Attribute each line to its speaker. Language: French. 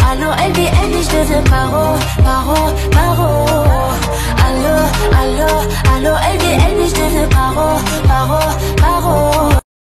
Speaker 1: Allô, LBN, je te veux paro, paro, paro. Allô, allô, allô, LBN, je te veux paro.